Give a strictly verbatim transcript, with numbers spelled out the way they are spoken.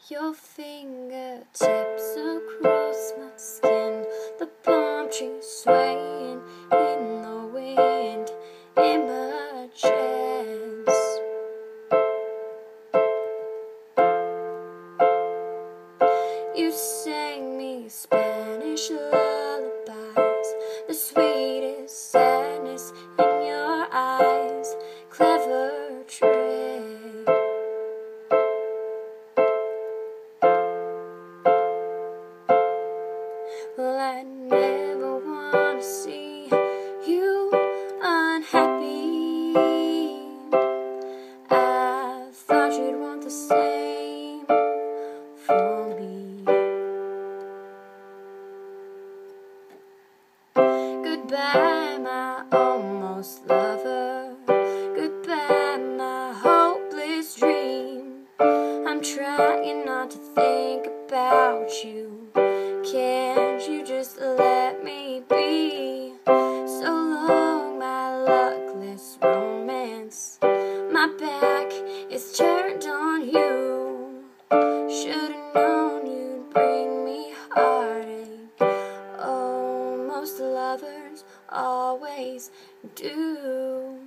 Your fingertips across my skin, the palm trees swaying in the wind, in my chest. You sang me Spanish lullabies, the sweetest sadness in your eyes, clever trick. Well, I never want to see you unhappy. I thought you'd want the same for me. Goodbye, my almost lover. Goodbye, my hopeless dream. I'm trying not to think about you. Can't you just let me be? So long, my luckless romance. My back is turned on you. Should've known you'd bring me heartache. Oh, most lovers always do.